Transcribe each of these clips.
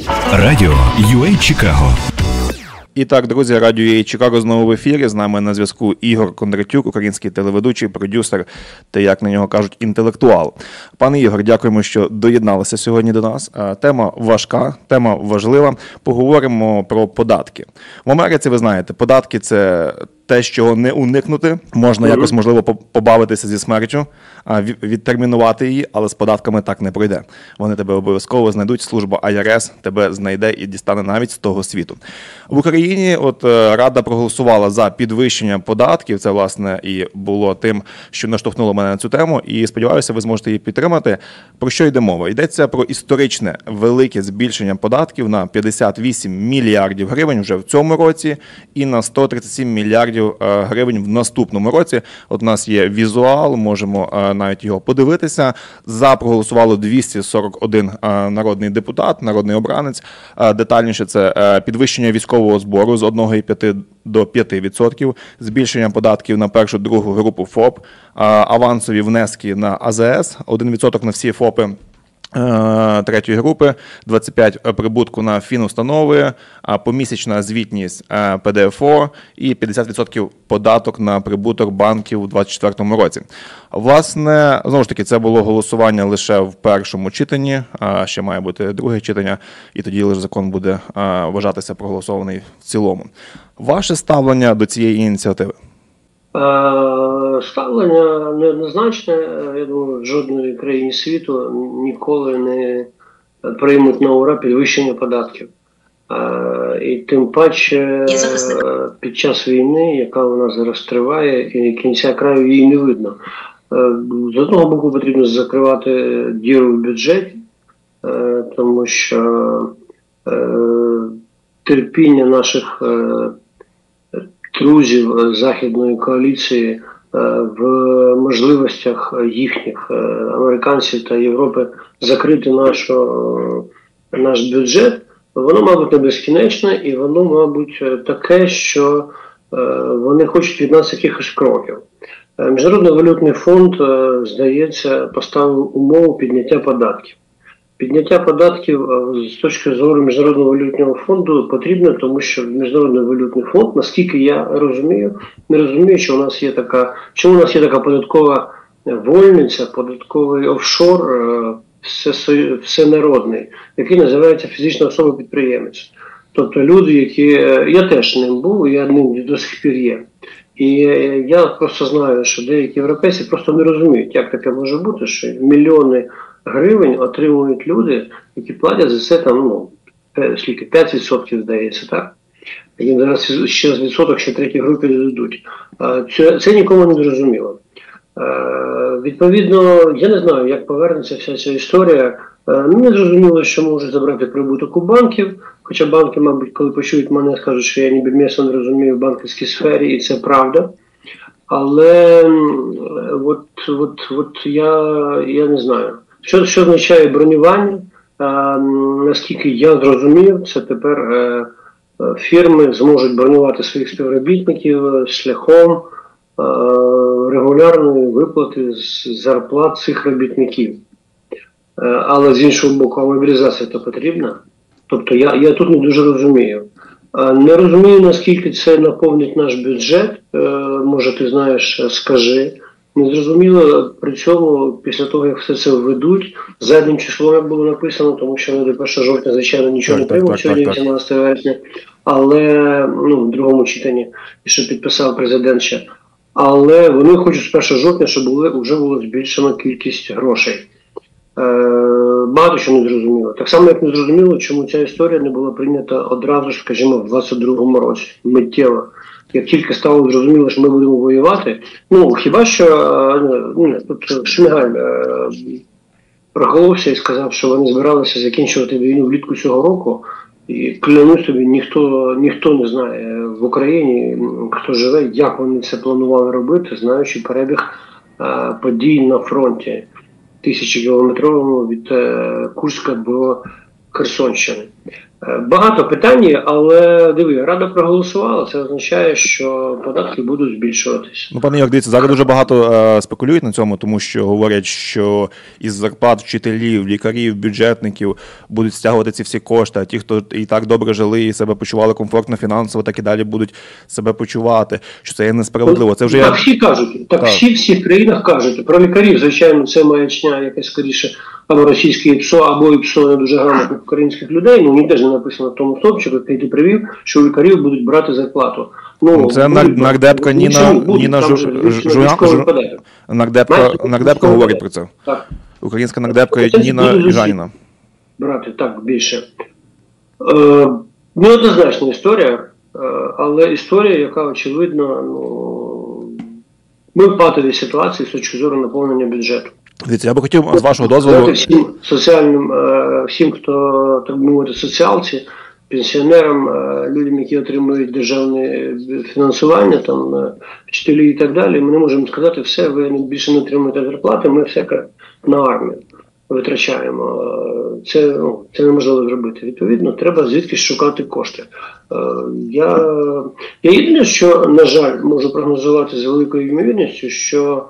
Радіо UA Чикаго. І так, друзі, Радіо UA Чикаго знову в ефірі. З нами на зв'язку Ігор Кондратюк, український телеведучий, продюсер та, як на нього кажуть, інтелектуал. Пане Ігор, дякуємо, що доєдналися сьогодні до нас. Тема важка, тема важлива. Поговоримо про податки. В Америці, ви знаєте, податки – це те, що не уникнути. Можна якось, можливо, побавитися зі смертю, відтермінувати її, але з податками так не пройде. Вони тебе обов'язково знайдуть, служба IRS тебе знайде і дістане навіть з того світу. В Україні Рада проголосувала за підвищення податків. Це, власне, і було тим, що наштовхнуло мене на цю тему. І сподіваюся, ви зможете її підтримати. Про що йде мова? Йдеться про історичне велике збільшення податків на 58 мільярдів гривень вже в цьому році і на 137 мільярдів гривень в наступному році. От у нас є візуал, можемо навіть його подивитися. За проголосувало 241 народний депутат, народний обранець. Детальніше це підвищення військового збору з 1,5 до 5%, збільшення податків на першу, другу групу ФОП, авансові внески на АЗС, 1% на всі ФОПи третьої групи, 25% прибутку на фінустанови, помісячна звітність ПДФО і 50% податок на прибуток банків у 2024 році. Власне, знову ж таки, це було голосування лише в першому читанні, ще має бути друге читання, і тоді лише закон буде вважатися проголосований в цілому. Ваше ставлення до цієї ініціативи? Ставлення неоднозначне. Я думаю, в жодній країні світу ніколи не приймуть на ура підвищення податків. І тим паче під час війни, яка у нас зараз триває, і кінця краю її не видно. З одного боку потрібно закривати діру в бюджеті, тому що терпіння наших друзів Західної коаліції в можливостях їхніх американців та Європи закрити наш бюджет, воно, мабуть, не безкінечне, і воно, мабуть, таке, що вони хочуть від нас якихось кроків. Міжнародний валютний фонд, здається, поставив умову підняття податків. Підняття податків з точки зору Міжнародного валютного фонду потрібно, тому що Міжнародний валютний фонд, наскільки я розумію, не розумію, що чому у нас є така податкова вольниця, податковий офшор всенародний, який називається фізична особа-підприємець. Тобто люди, які... Я теж ним був, я ним до сих пір є. І я просто знаю, що деякі європейці просто не розуміють, як таке може бути, що мільйони гривень отримують люди, які платять за це там, 5%, здається, так? Їм зараз ще з відсоток ще третій групі дадуть. Це нікому не зрозуміло. Відповідно, я не знаю, як повернеться вся ця історія. Не зрозуміло, що можуть забрати прибуток у банків, хоча банки, мабуть, коли почують мене, скажуть, що я ніби м'ясо не розумію в банківській сфері, і це правда. Але я не знаю. Що означає бронювання? Наскільки я зрозумів, це тепер фірми зможуть бронювати своїх співробітників шляхом регулярної виплати з зарплат цих робітників. Але з іншого боку, а мобілізація то потрібна? Тобто я тут не дуже розумію. Не розумію, наскільки це наповнить наш бюджет. Може, ти знаєш, скажи. Не зрозуміло при цьому, після того, як все це введуть, заднім числом, як було написано, тому що до 1 жовтня, звичайно, нічого не приймуть, сьогодні 18 вересня, але, в другому читанні, що підписав президент ще. Але вони хочуть з 1 жовтня, щоб вже було збільшена кількість грошей. Багато що не зрозуміло. Так само, як не зрозуміло, чому ця історія не була прийнята одразу, скажімо, в 22-му році, миттєво. Як тільки стало зрозуміло, що ми будемо воювати, хіба що тут Шмигаль проколовся і сказав, що вони збиралися закінчувати війну влітку цього року, і клянусь тобі, ніхто не знає в Україні, хто живе, як вони це планували робити, знаючи перебіг подій на фронті 1000-кілометровому від Курська до Херсонщини. Багато питань, але диви, Рада проголосувала, це означає, що податки будуть збільшуватись. Ну, пане Ігор, дивіться, зараз дуже багато спекулюють на цьому, тому що говорять, що із зарплат вчителів, лікарів, бюджетників будуть стягувати ці всі кошти, а ті, хто і так добре жили і себе почували комфортно фінансово, так і далі будуть себе почувати, що це є несправедливо. Це вже так всі кажуть, так. Всі в країнах кажуть. Про лікарів, звичайно, це маячня якась скоріше або російське ІПСО, або ІПСО не дуже грамотних українських людей. Ну, ніде ж не написано в тому стопчику, який ти привів, що у лікарів будуть брати зарплату. Ну, це нардепка Ніна Нардепка говорить про це. Так. Українська нардепка Ніна Жаніна. Брати, так, більше. Неоднозначна історія, але історія, яка, очевидно, ми в патовій ситуації з точки зору наповнення бюджету. Дивіться, я би хотів з вашого дозволу... Всім соціальним, всім, хто, так мовити, соціалці, пенсіонерам, людям, які отримують державне фінансування, там, вчителі і так далі, ми не можемо сказати, все, ви більше не отримуєте зарплати, ми все на армію витрачаємо. Це неможливо зробити. Відповідно, треба звідки шукати кошти. Я єдине, що, на жаль, можу прогнозувати з великою ймовірністю, що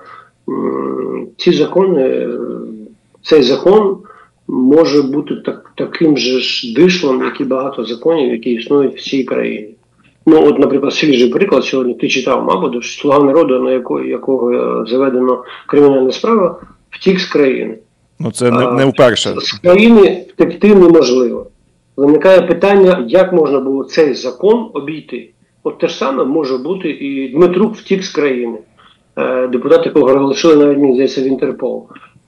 цей закон може бути таким же ж дишлом, як і багато законів, які існують в цій країні. Ну, от, наприклад, свіжий приклад, сьогодні ти читав, мабуть, «Слуга народу», на якого заведено кримінальна справа, втік з країни. Ну, це не вперше. З країни втекти неможливо. Виникає питання, як можна було цей закон обійти. От те ж саме може бути і Дмитрук втік з країни. Депутати, якого оголосили навіть, мені здається, в Інтерпол.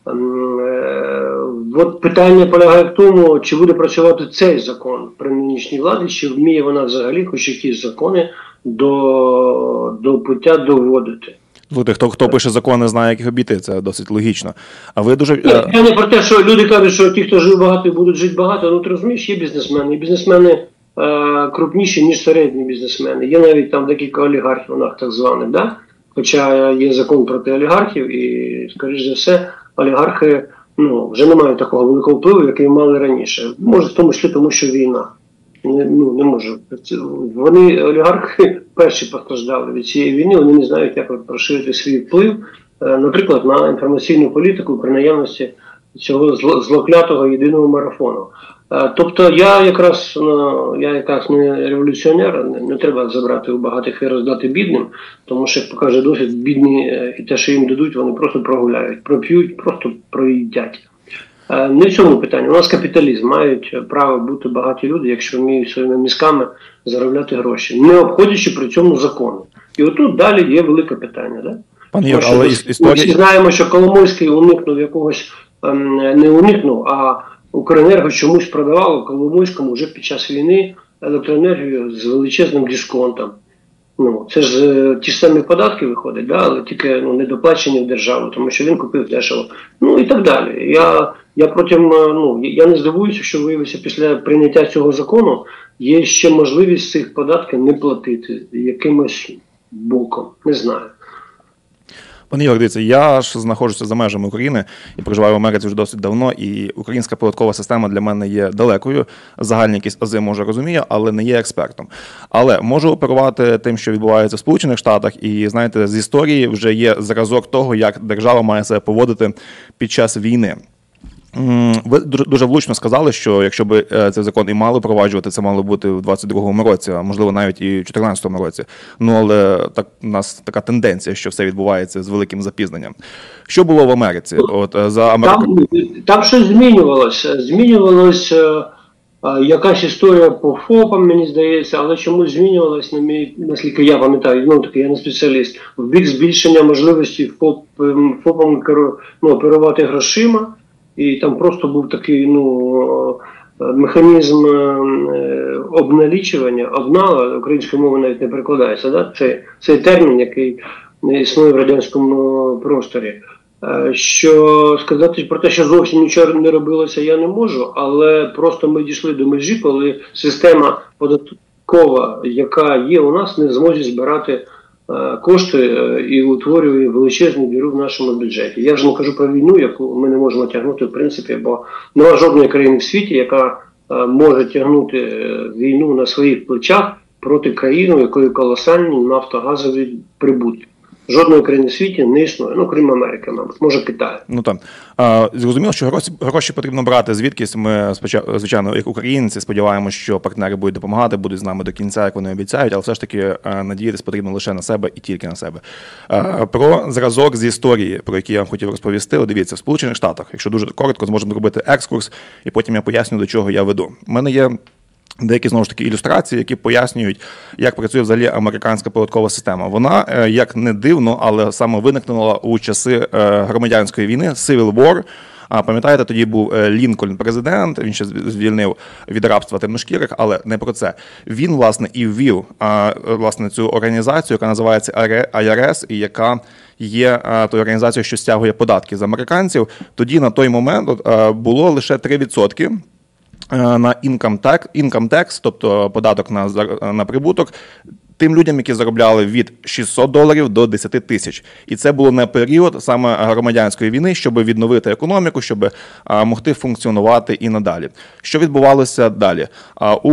От питання полягає в тому, чи буде працювати цей закон при нинішній владі, чи вміє вона взагалі хоч якісь закони до пуття доводити. Хто пише закон, не знає, як їх обійти, це досить логічно. А ви дуже... Я не про те, що люди кажуть, що ті, хто жив багато, будуть жити багато. Ну, ти розумієш, є бізнесмени. І бізнесмени крупніші, ніж середні бізнесмени. Є навіть там декілька олігархів, так званих, да? Хоча є закон проти олігархів, і, скоріш за все, олігархи вже не мають такого великого впливу, який мали раніше. Може, в тому числі, тому що війна. Не можу. Вони, олігархи, перші постраждали від цієї війни, вони не знають, як розширити свій вплив, наприклад, на інформаційну політику при наявності цього злоклятого єдиного марафону. Тобто я якраз не революціонер, не треба забрати у багатих і роздати бідним, тому що, як покаже досвід, бідні і те, що їм дадуть, вони просто прогуляють, проп'ють, просто проїдять. Не в цьому питанні. У нас капіталізм, мають право бути багаті люди, якщо вміють своїми мізками заробляти гроші, не обходячи при цьому закону. І отут далі є велике питання. Да? Пане Юр, але ми всі знаємо, що Коломойський уникнув якогось, не уникнув, а Укренерго чомусь продавало Коломойському вже під час війни електроенергію з величезним дисконтом. Це ж ті ж самі податки виходять, да? Але тільки недоплачені в державу, тому що він купив дешево. І так далі. Я не здивуюся, що виявиться після прийняття цього закону є ще можливість цих податків не платити якимось боком. Не знаю. Пане Ігор, дивіться, я ж знаходжуся за межами України і проживаю в Америці вже досить давно, і українська податкова система для мене є далекою. Загальні якісь ази, може, розумію, але не є експертом. Але можу оперувати тим, що відбувається в Сполучених Штатах, і, знаєте, з історії вже є зразок того, як держава має себе поводити під час війни. Ви дуже влучно сказали, що якщо б цей закон і мали впроваджувати, це мало бути в 22-му році, а можливо навіть і в 14-му році. Але у нас така тенденція, що все відбувається з великим запізненням. Що було в Америці? Там щось змінювалося. Змінювалася якась історія по ФОПам, мені здається, але чомусь змінювалася, наскільки я пам'ятаю, я не спеціаліст, в бік збільшення можливості ФОПам оперувати грошима. І там просто був такий механізм обналічування, обнала, українською мовою навіть не перекладається, да? Цей термін, який існує в радянському просторі. Що сказати про те, що зовсім нічого не робилося, я не можу, але просто ми дійшли до межі, коли система податкова, яка є у нас, не зможе збирати кошти і утворює величезну діру в нашому бюджеті. Я вже не кажу про війну, яку ми не можемо тягнути в принципі, бо нема жодної країни в світі, яка може тягнути війну на своїх плечах проти країни, у якої колосальні нафтогазові прибутки. Жодної країни в світі не існує, ну крім Америки, мабуть, може Китаю. Ну так. Зрозуміло, що гроші потрібно брати звідкись. Ми, звичайно, як українці, сподіваємося, що партнери будуть допомагати, будуть з нами до кінця, як вони обіцяють, але все ж таки надіятися потрібно лише на себе і тільки на себе. Про зразок з історії, про який я вам хотів розповісти, от дивіться, в Сполучених Штатах, якщо дуже коротко, зможемо робити екскурс, і потім я поясню, до чого я веду. У мене є деякі, знову ж таки, ілюстрації, які пояснюють, як працює взагалі американська податкова система. Вона, як не дивно, але саме виникнула у часи громадянської війни, Civil War. Пам'ятаєте, тоді був Лінкольн президент, він ще звільнив від рабства темношкірих, але не про це. Він, власне, і ввів, власне, цю організацію, яка називається IRS, і яка є тою організацією, що стягує податки з американців. Тоді, на той момент, було лише 3%. На income tax, тобто податок на прибуток, тим людям, які заробляли від $600 до 10 тисяч. І це було на період саме громадянської війни, щоб відновити економіку, щоб могти функціонувати і надалі. Що відбувалося далі? У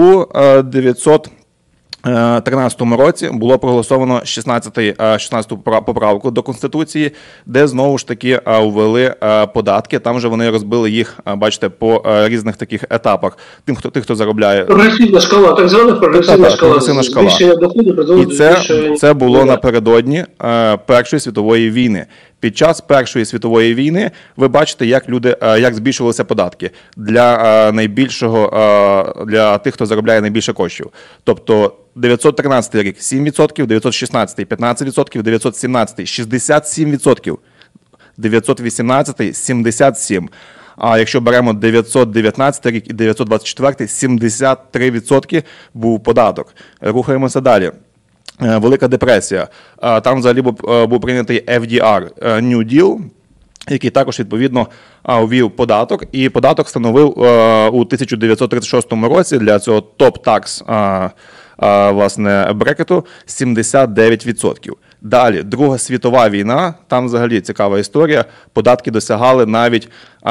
2013 році було проголосовано 16-ту поправку до Конституції, де знову ж таки ввели податки. Там же вони розбили їх, бачите, по різних таких етапах. Тих, хто заробляє... Прогресивна шкала, так звана прогресивна шкала. Збільшення доходу призводить до збільшення... І це було напередодні Першої світової війни. Під час Першої світової війни ви бачите, як збільшувалися податки для для тих, хто заробляє найбільше коштів. Тобто 913 рік 7%, 916 15%, 917 67%, 918 77%. А якщо беремо 919 рік і 924, 73% був податок. Рухаємося далі. Велика депресія. Там взагалі був прийнятий FDR, New Deal, який також, відповідно, ввів податок. І податок становив у 1936 році для цього топ-такс, власне, брекету 79%. Далі, Друга світова війна, там взагалі цікава історія, податки досягали навіть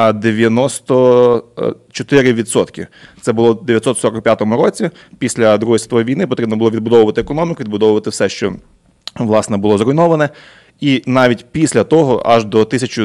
94%. Це було в 1945 році, після Другої світової війни потрібно було відбудовувати економіку, відбудовувати все, що, власне, було зруйноване. І навіть після того, аж до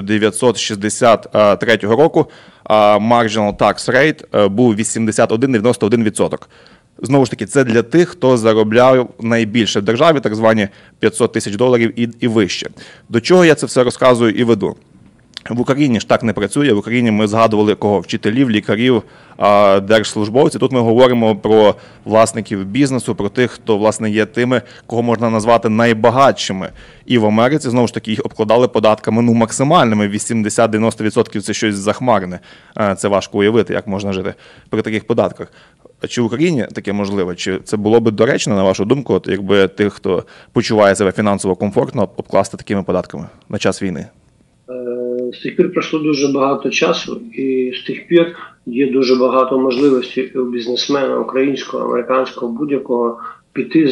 1963 року, marginal tax rate був 81-91%. Знову ж таки, це для тих, хто заробляв найбільше в державі, так звані $500 тисяч і вище. До чого я це все розказую і веду? В Україні ж так не працює. В Україні ми згадували кого? Вчителів, лікарів, держслужбовців. Тут ми говоримо про власників бізнесу, про тих, хто, власне, є тими, кого можна назвати найбагатшими. І в Америці, знову ж таки, їх обкладали податками максимальними. 80-90% – це щось захмарне. Це важко уявити, як можна жити при таких податках. Чи в Україні таке можливо? Чи це було б доречно, на вашу думку, от якби тих, хто почуває себе фінансово комфортно, обкласти такими податками на час війни? З тих пір пройшло дуже багато часу, і з тих пір є дуже багато можливостей у бізнесмена українського, американського, будь-якого піти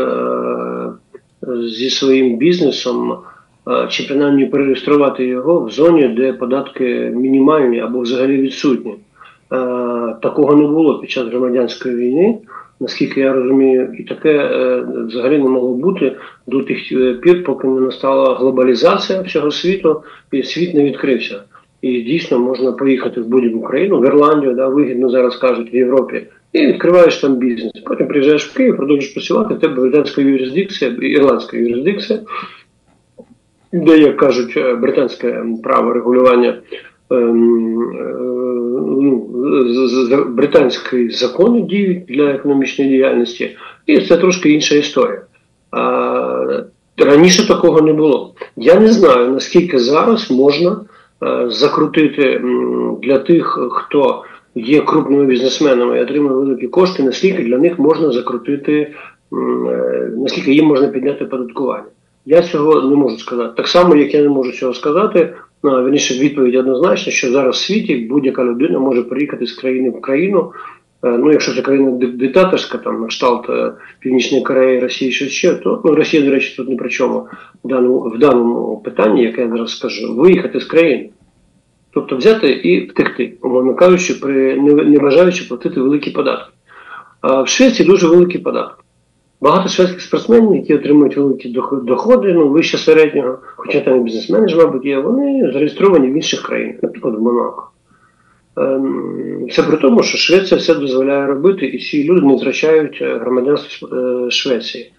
зі своїм бізнесом, чи принаймні перереєструвати його в зоні, де податки мінімальні або взагалі відсутні. Такого не було під час громадянської війни, наскільки я розумію, і таке взагалі не могло бути до тих пір, поки не настала глобалізація всього світу, і світ не відкрився. І дійсно можна поїхати в будь-яку країну, в Ірландію, да, вигідно зараз кажуть, в Європі, і відкриваєш там бізнес. Потім приїжджаєш в Київ, продовжуєш працювати, в тебе британська юрисдикція, ірландська юрисдикція, де, як кажуть, британське право регулювання, британські закони діють для економічної діяльності, і це трошки інша історія. Раніше такого не було. Я не знаю, наскільки зараз можна закрутити для тих, хто є крупними бізнесменами і отримує великі кошти, наскільки для них можна закрутити, наскільки їм можна підняти податкування. Я цього не можу сказати. Так само, як я не можу цього сказати, вірніше, відповідь однозначна, що зараз в світі будь-яка людина може переїхати з країни в країну. Ну, якщо це країна диктаторська, там, на кшталт Північної Кореї, Росії, щось ще, то Росія, до речі, тут ні при чому в даному питанні, яке я зараз скажу, виїхати з країни. Тобто взяти і втекти, умовно кажучи, не бажаючи платити великі податки. А в Швеції дуже великі податки. Багато шведських спортсменів, які отримують великі доходи, вище середнього, хоча там і бізнесмени ж, мабуть, є, вони зареєстровані в інших країнах, наприклад, в Монако. Це при тому, що Швеція все дозволяє робити, і ці люди не втрачають громадянство Швеції.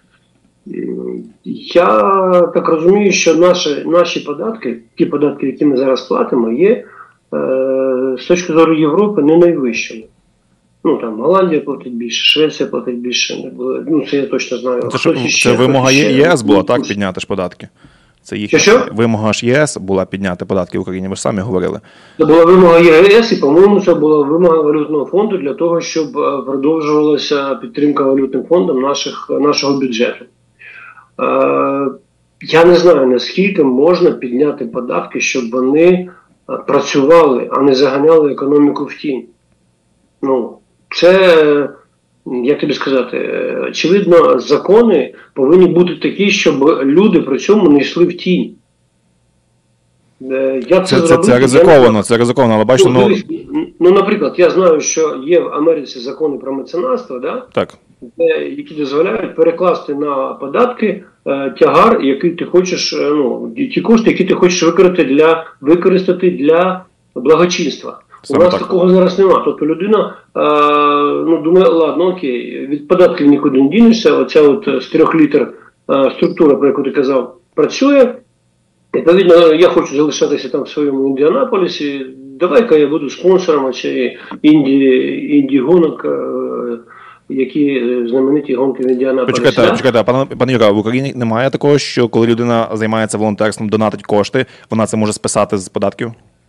Я так розумію, що наші податки, ті податки, які ми зараз платимо, є з точки зору Європи не найвищими. Там Голландія платить більше, Швеція платить більше. Це я точно знаю. Це вимога ЄС була, так, підняти ж податки? Це їхня вимога ж ЄС була підняти податки в Україні, ви ж самі говорили. Це була вимога ЄС і, по-моєму, це була вимога Валютного фонду для того, щоб продовжувалася підтримка Валютним фондом нашого бюджету. Я не знаю, наскільки можна підняти податки, щоб вони працювали, а не заганяли економіку в тінь. Це, як тобі сказати, очевидно, закони повинні бути такі, щоб люди при цьому не йшли в тінь. Це ризиковано, але бачите, наприклад, я знаю, що є в Америці закони про меценатство, так, які дозволяють перекласти на податки тягар, який ти хочеш, ті кошти, які ти хочеш використати для благочинства. У нас такого зараз немає. Тобто людина думає, ладно, окей, від податків нікуди не дінешся, оця з 3 літр структура, про яку ти казав, працює. Відповідно, я хочу залишатися там в своєму Індіанаполісі, давай-ка я буду спонсором цієї інді-гонок, які знамениті гонки в Індіанаполісі. Почекайте, пане Юра, в Україні немає такого, що коли людина займається волонтерством, донатить кошти, вона це може списати з податків?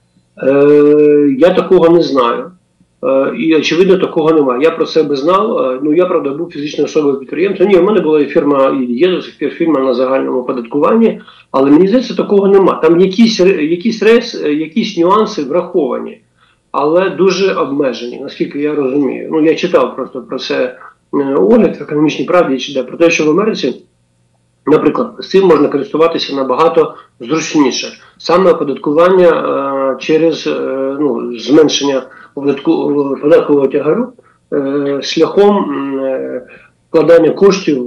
Я такого не знаю. І, очевидно, такого немає. Я про себе знав. Я, правда, був фізичною особою підприємцем. Ні, в мене була фірма, і є до сих пір фірма на загальному оподаткуванні, але мені здається, такого немає. Там якісь нюанси враховані, але дуже обмежені, наскільки я розумію. Я читав просто про це огляд в «Економічній правді», про те, що в Америці, наприклад, з цим можна користуватися набагато зручніше. Саме оподаткування через зменшення податкового тягару шляхом вкладання коштів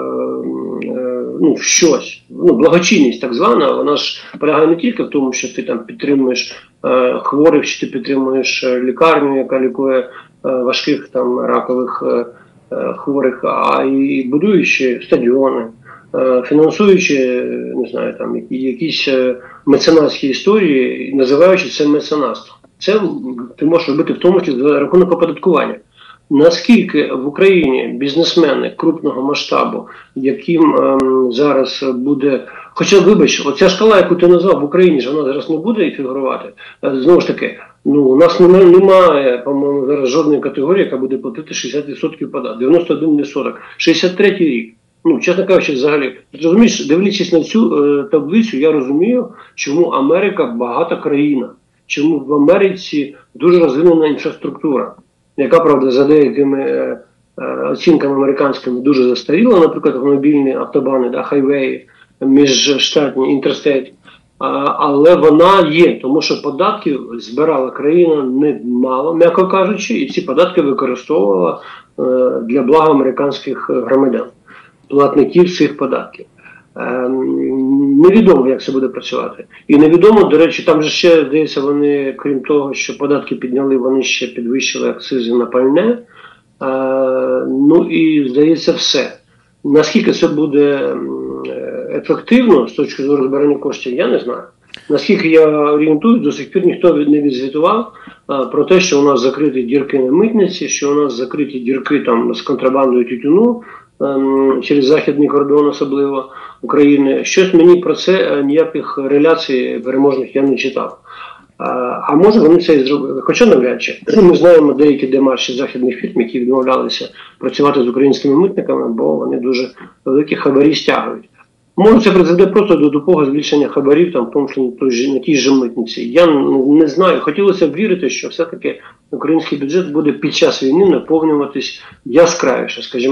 в щось. Благочинність так звана, вона ж полягає не тільки в тому, що ти там підтримуєш хворих, чи ти підтримуєш лікарню, яка лікує важких там ракових хворих, а й будуючи стадіони, фінансуючи, не знаю, там якісь меценатські історії, називаючи це меценатством. Це ти можеш робити в тому числі за рахунок оподаткування. Наскільки в Україні бізнесмени крупного масштабу, яким зараз буде... Хоча, вибач, оця шкала, яку ти назвав, в Україні ж вона зараз не буде фігурувати. Знову ж таки, у нас немає, по-моєму, зараз жодної категорії, яка буде платити 60% податку. 91%. 63-й рік. Чесно кажучи, взагалі, розумієш, дивлячись на цю таблицю, я розумію, чому Америка багата країна. Чому в Америці дуже розвинена інфраструктура, яка, правда, за деякими оцінками американськими дуже застаріла, наприклад, автомобільні автобани, хайвеї, міжштатні, інтерстейт. Але вона є, тому що податків збирала країна немало, м'яко кажучи, і ці податки використовувала для блага американських громадян, платників цих податків. Невідомо, як це буде працювати. І невідомо, до речі, там же ще, здається, вони, крім того, що податки підняли, вони ще підвищили акцизи на пальне. І, здається, все. Наскільки це буде ефективно з точки зору збирання коштів, я не знаю. Наскільки я орієнтуюсь, до сих пір ніхто не відзвітував про те, що у нас закриті дірки на митниці, що у нас закриті дірки там з контрабандою тютюну, через західний кордон особливо України. Щось мені про це ніяких реляцій переможних я не читав. А може вони це і зробили. Хоча навряд чи. Ми знаємо деякі демарші західних фірм, які відмовлялися працювати з українськими митниками, бо вони дуже великі хабарі стягують. Може це призведе просто до тупого збільшення хабарів там, в тому, що на тій же митниці. Я не знаю. Хотілося б вірити, що все-таки український бюджет буде під час війни наповнюватись яскравіше, скажімо так.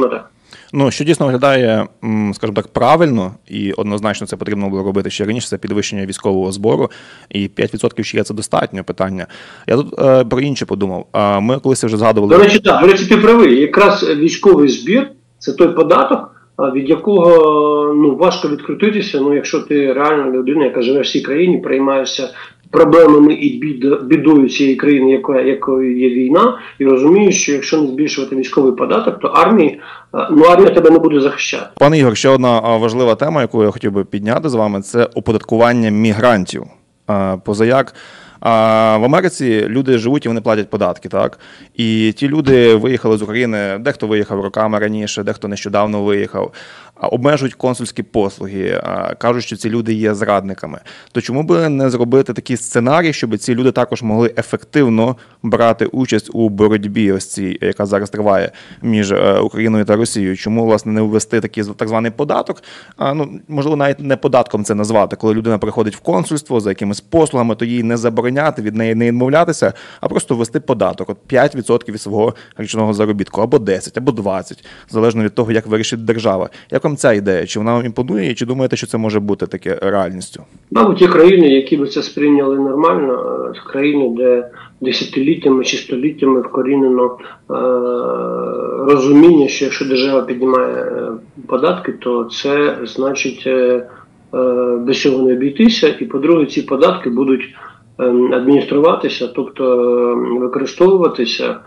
Ну, що дійсно виглядає, скажімо так, правильно, і однозначно це потрібно було робити ще раніше, це підвищення військового збору, і 5% ще є це достатньо питання. Я тут про інше подумав. Ми колись вже згадували... До речі, так, до речі, ти правий. Якраз військовий збір – це той податок, від якого важко відкрутитися, якщо ти реально людина, яка живе в цій країні, приймаєшся проблемами і бідою цієї країни, якою є війна, і розумієш, що якщо не збільшувати військовий податок, то армія тебе не буде захищати. Пане Ігор, ще одна важлива тема, яку я хотів би підняти з вами, це оподаткування мігрантів. Позаяк в Америці люди живуть і вони платять податки, так? І ті люди виїхали з України, дехто виїхав роками раніше, дехто нещодавно виїхав, обмежують консульські послуги, кажуть, що ці люди є зрадниками. То чому би не зробити такий сценарій, щоб ці люди також могли ефективно брати участь у боротьбі, ось цій, яка зараз триває між Україною та Росією? Чому, власне, не ввести такий так званий податок? Можливо, навіть не податком це назвати. Коли людина приходить в консульство за якимись послугами, то їй не забороняти, від неї не відмовлятися, а просто ввести податок. 5% від свого річного заробітку, або 10, або 20, залежно від того, як вирішить держава. Як вам ця ідея? Чи вона вам імпонує, і чи думаєте, що це може бути таке реальністю? Мабуть, ті країни, які би це сприйняли нормально, країни, де десятиліттями чи століттями вкорінено розуміння, що якщо держава піднімає податки, то це значить без цього не обійтися. І, по-друге, ці податки будуть адмініструватися, тобто використовуватися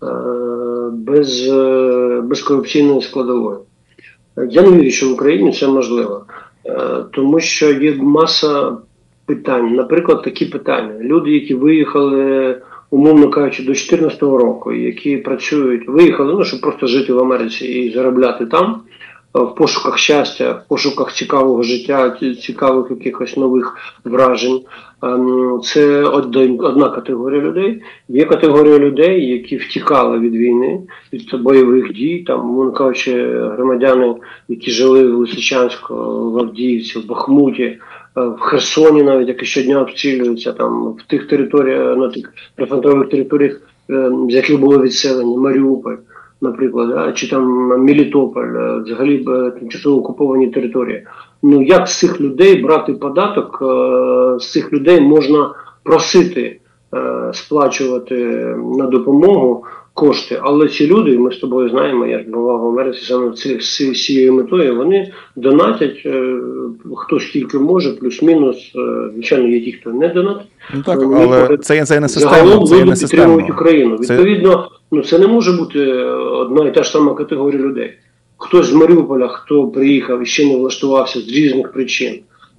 без корупційної складової. Я не вірю, що в Україні це можливо, тому що є маса питань. Наприклад, такі питання. Люди, які виїхали, умовно кажучи, до 2014 року, які працюють, виїхали, щоб просто жити в Америці і заробляти там, в пошуках щастя, в пошуках цікавого життя, цікавих якихось нових вражень. Це одна категорія людей. Є категорія людей, які втікали від війни, від бойових дій, мовно кажучи, громадяни, які жили в Лисичанську, в Авдіївці, в Бахмуті, в Херсоні навіть, які щодня обстрілюються, в тих територіях, на тих прифронтових територіях, з яких було відселені, Маріуполь, наприклад, чи Мелітополь, взагалі тимчасово окуповані території. Як з цих людей брати податок, з цих людей можна просити сплачувати на допомогу кошти, але ці люди, ми з тобою знаємо, я ж бував в Америці саме з цією метою, вони донатять, хто скільки може, плюс-мінус, звичайно, є ті, хто не донатить. Так, але це не системно. Загалом люди підтримують Україну. Відповідно, це не може бути одна і та ж сама категорія людей. Хтось з Маріуполя, хто приїхав і ще не влаштувався з різних причин,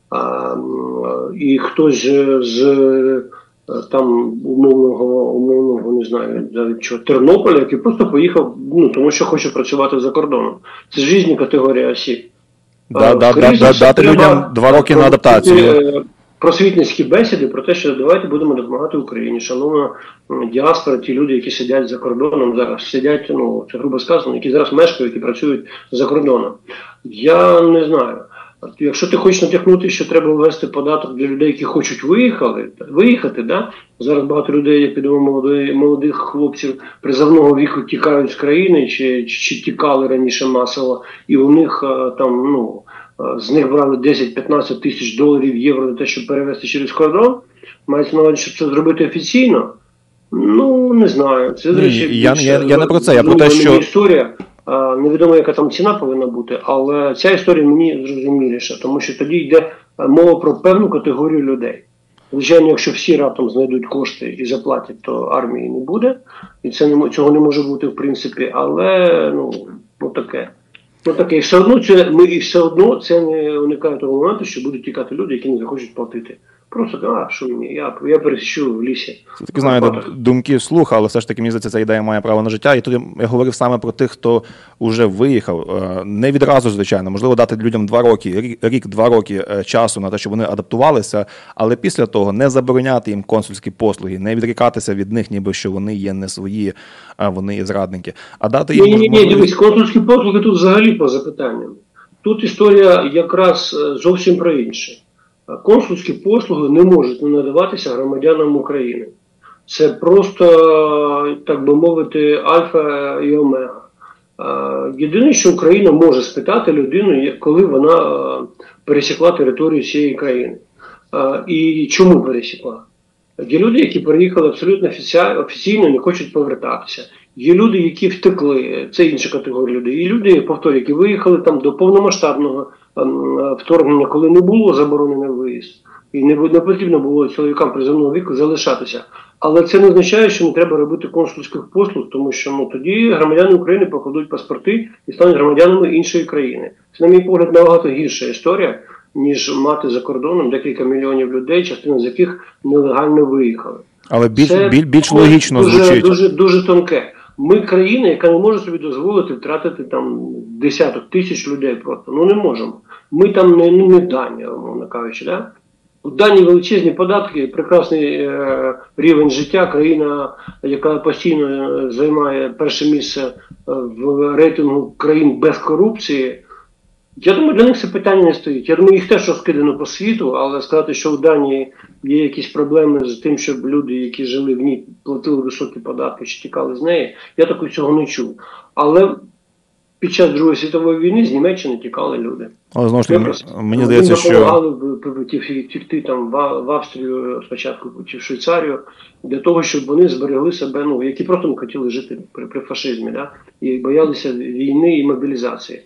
і хтось з умовного, не знаю, Тернополя, який просто поїхав, тому що хоче працювати за кордоном. Це ж різні категорії осіб. Дати людям 2 роки на адаптацію. Просвітницькі бесіди про те, що давайте будемо допомагати Україні. Шановна діаспора, ті люди, які сидять за кордоном зараз, сидять, це грубо сказано, які зараз мешкають і працюють за кордоном. Я не знаю. Якщо ти хочеш натякнути, що треба ввести податок для людей, які хочуть виїхати, да? Зараз багато людей, як відомо, молодих хлопців призовного віку тікають з країни, чи тікали раніше масово, і у них з них брали 10-15 тисяч доларів, євро на те, щоб перевезти через кордон. Мається на увазі, щоб це зробити офіційно? Не знаю. Це, до речі, я не про це, я про те, що... історія. Невідомо, яка там ціна повинна бути, але ця історія мені зрозуміліша, тому що тоді йде мова про певну категорію людей. Звичайно, якщо всі раптом знайдуть кошти і заплатять, то армії не буде, і цього не може бути в принципі, але таке. І все одно це не уникає того моменту, що будуть тікати люди, які не захочуть платити. Просто, що мені, я пересічу в лісі. Це такі, знаєте, думки вслух, але все ж таки, мені здається, ця ідея має право на життя. І тут я говорив саме про тих, хто вже виїхав. Не відразу, звичайно, можливо, дати людям 2 роки, рік-2 роки часу на те, щоб вони адаптувалися, але після того не забороняти їм консульські послуги, не відрікатися від них, ніби що вони є не свої, а вони є зрадники. А дати їм Ні, дивись, консульські послуги тут взагалі поза питанням. Тут історія якраз зовсім про інше. Консульські послуги не можуть не надаватися громадянам України. Це просто, так би мовити, альфа і омега. Єдине, що Україна може спитати людину, коли вона пересікла територію цієї країни. І чому пересікла? Є люди, які переїхали абсолютно офіційно, не хочуть повертатися. Є люди, які втекли, це інша категорія людей. І люди, повторюю, які виїхали там до повномасштабного вторгнення, коли не було заборонений виїзд. І не потрібно було чоловікам призовного віку залишатися. Але це не означає, що не треба робити консульських послуг, тому що тоді громадяни України покладуть паспорти і стануть громадянами іншої країни. Це, на мій погляд, набагато гірша історія, ніж мати за кордоном декілька мільйонів людей, частина з яких нелегально виїхали. Але більш логічно звучить. Дуже тонке. Ми країна, яка не може собі дозволити втратити там десяток тисяч людей просто. Не можемо. Ми там не Данія, умовно кажучи, да? У Данії величезні податки, прекрасний рівень життя, країна, яка постійно займає перше місце в рейтингу країн без корупції. Я думаю, для них це питання не стоїть. Я думаю, їх теж розкидано по світу, але сказати, що у Данії є якісь проблеми з тим, щоб люди, які жили в ній, платили високі податки чи тікали з неї, я такого цього не чув. Але під час Другої світової війни з Німеччини тікали люди. Але знову ж таки, мені здається, що... Вони допомагали втікти там в Австрію спочатку чи в Швейцарію, для того, щоб вони зберегли себе, які просто не хотіли жити при фашизмі, да? І боялися війни і мобілізації.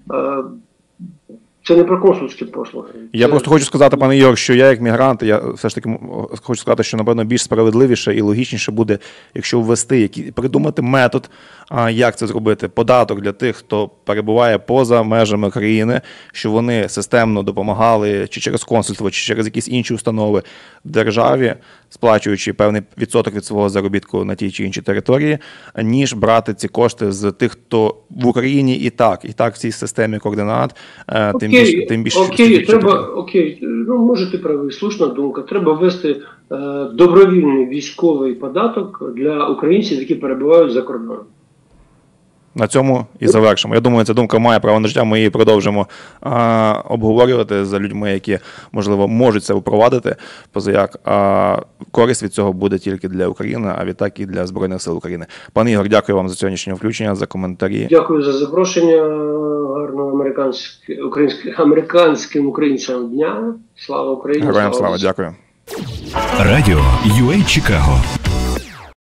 Це не про консульські послуги. Я просто хочу сказати, пане Ігор, що я як мігрант, я все ж таки хочу сказати, що, напевно, більш справедливіше і логічніше буде, якщо ввести, придумати метод, як це зробити, податок для тих, хто перебуває поза межами країни, що вони системно допомагали чи через консульство, чи через якісь інші установи державі, сплачуючи певний відсоток від свого заробітку на тій чи іншій території, ніж брати ці кошти з тих, хто в Україні і так в цій системі координат, тим більше. Окей, може ти правий, слушна думка. Треба ввести добровільний військовий податок для українців, які перебувають за кордоном. На цьому і завершимо. Я думаю, ця думка має право на життя. Ми її продовжимо обговорювати за людьми, які, можливо, можуть це впровадити, позаяк. Користь від цього буде тільки для України, а відтак і для Збройних сил України. Пане Ігор, дякую вам за сьогоднішнє включення, за коментарі. Дякую за запрошення. Гарного американським українцям дня. Слава Україні! Героям слава, дякую. Радіо UA Чикаго.